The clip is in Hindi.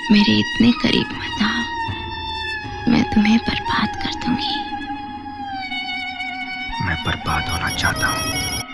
मेरे इतने करीब मत आओ, मैं तुम्हें बर्बाद कर दूंगी। मैं बर्बाद होना चाहता हूँ।